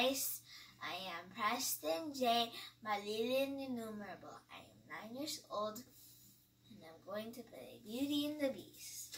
guys, I am Preston J. Malilin Inumerable. I am 9 years old and I'm going to play Beauty and the Beast.